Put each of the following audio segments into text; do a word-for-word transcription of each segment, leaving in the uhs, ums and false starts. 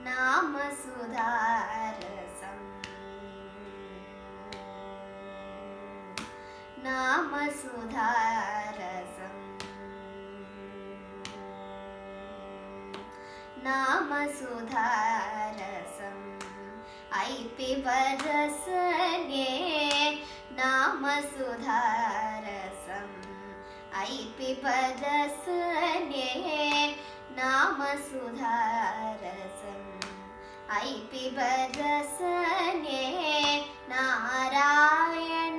नाम सुधारसं नाम सुधारसं नाम सुधारसं ऐ पिबरसने नाम सुधारसं ऐ पिबरसने नाम सुधारसं ऐ पिबरसने नारायण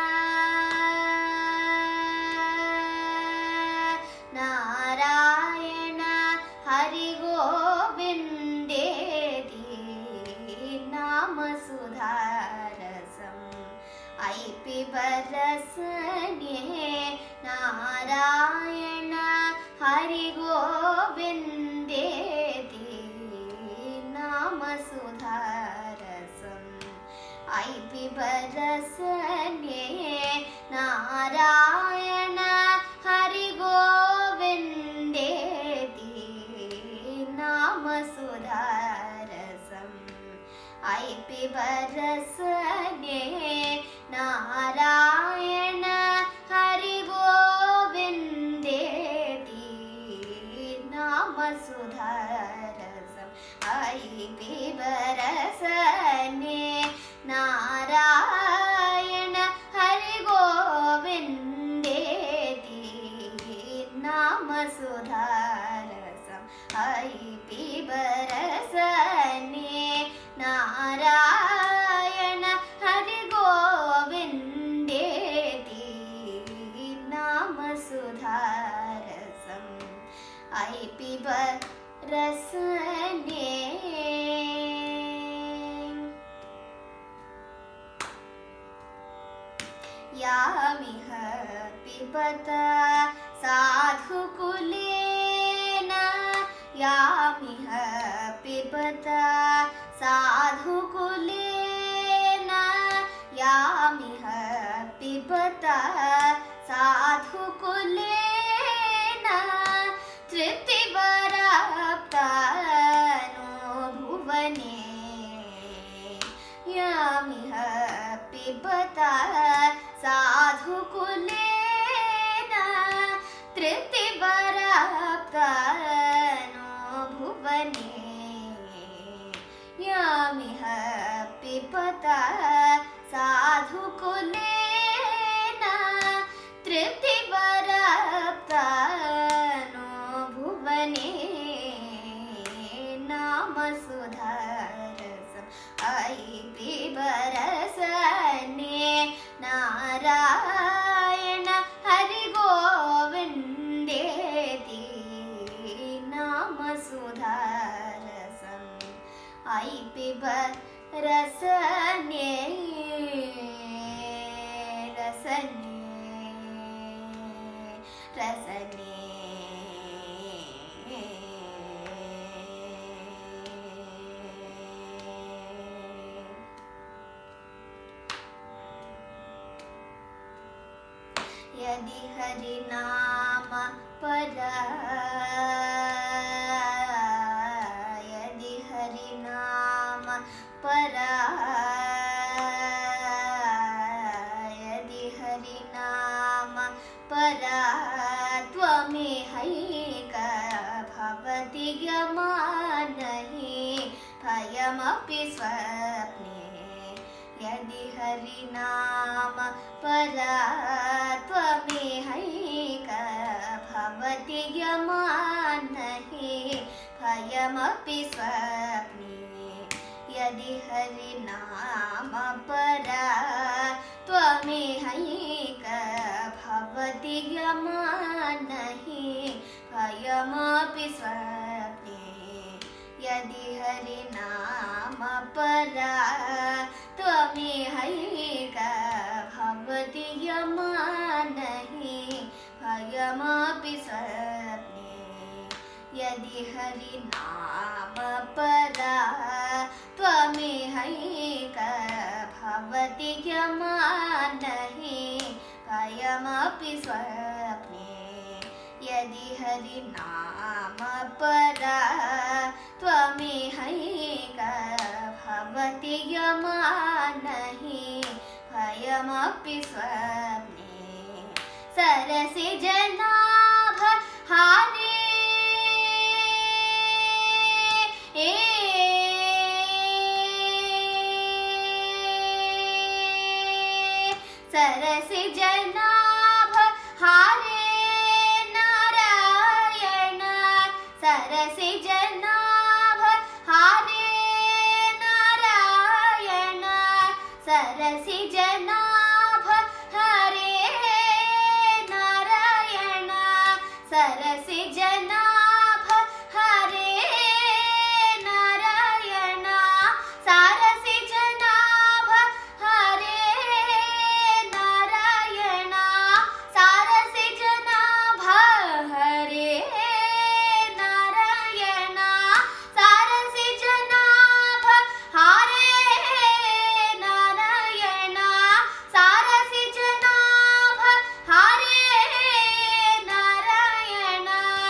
नारायण हरि गोविन्देति नाम सुधारसं ऐ पिबरसने नारायण हरि गोविन्देति नाम सुधारसं ऐ पिबरसने नारायण हरि गोविन्देति नाम सुधारसं ऐ पिबरसने नारायण हरि गोविन्देति नाम सुधारसं ऐ पिबरसने नारायण हरि गोविन्देति नाम सुधारसं ऐ पिबरसने नारायण हरि गोविन्देति नाम सुधारसं ऐ पिबरसने यामिह पिबत साधुकुलेन यामिह पिबत साधुकुलेन यामिह पिबत साधुकुलेन तृप्तिवराप्तानो भुवने यामिह पिबत साधुकुलेन तृप्तिवराप्तानो भुवने यामिह पिबत साधुकुलेन तृप्तिवराप्तानो भुवने नाम सुधारसं ऐ पिबरसने नारायण हरि गोविन्देति नाम सुधारसं ऐ पिबरसने रसने रसने यदि हरि नाम परा यदि हरि नाम परा यदि हरि नाम परा त्वमेहैक भवति गमानहि भयमपि स्वप्ने यदि हरि नाम परा त्वमेहैक भवति गमानहि भयमपि स्वप्ने यदि हरि नाम परा त्वमेहैक भवति गमानहि भयमपि स्वप्ने यदि हरि नाम परा त्वमेहैक भवति गमानहि भयमपि स्वप्ने यदि हरि नाम परा त्वमेहैक भवति गमानहि भयमपि स्वप्ने यदि हरि नाम परा त्वमिहैक भवति यमानहि भयमपि स्वप्ने सरसिजनाभ हारे सरसिजनाभ हारे नारायण सरसिजनाभ हारे नारायण सरसिजनाभ हरे नारायण सरसिजनाभ हरे नारायण सारसिजनाभ हरे नारायण सारसिजनाभ हरे नारायण सारसिजनाभ हरे नारायण सारसिजनाभ हरे नारायण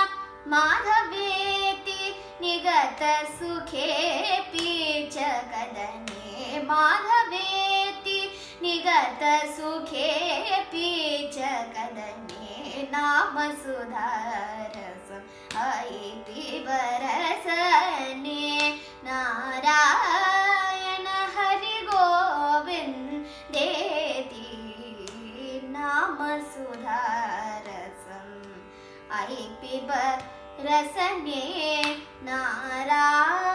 माधवेति निगत सुखेऽपि च कदने माधवेति निगत सुखेऽपि च कदने नाम सुधा रसम् ऐति बरसने नारायण हरि गोविन्देति नाम सुधा रसम् ऐ पिब रसने नारायण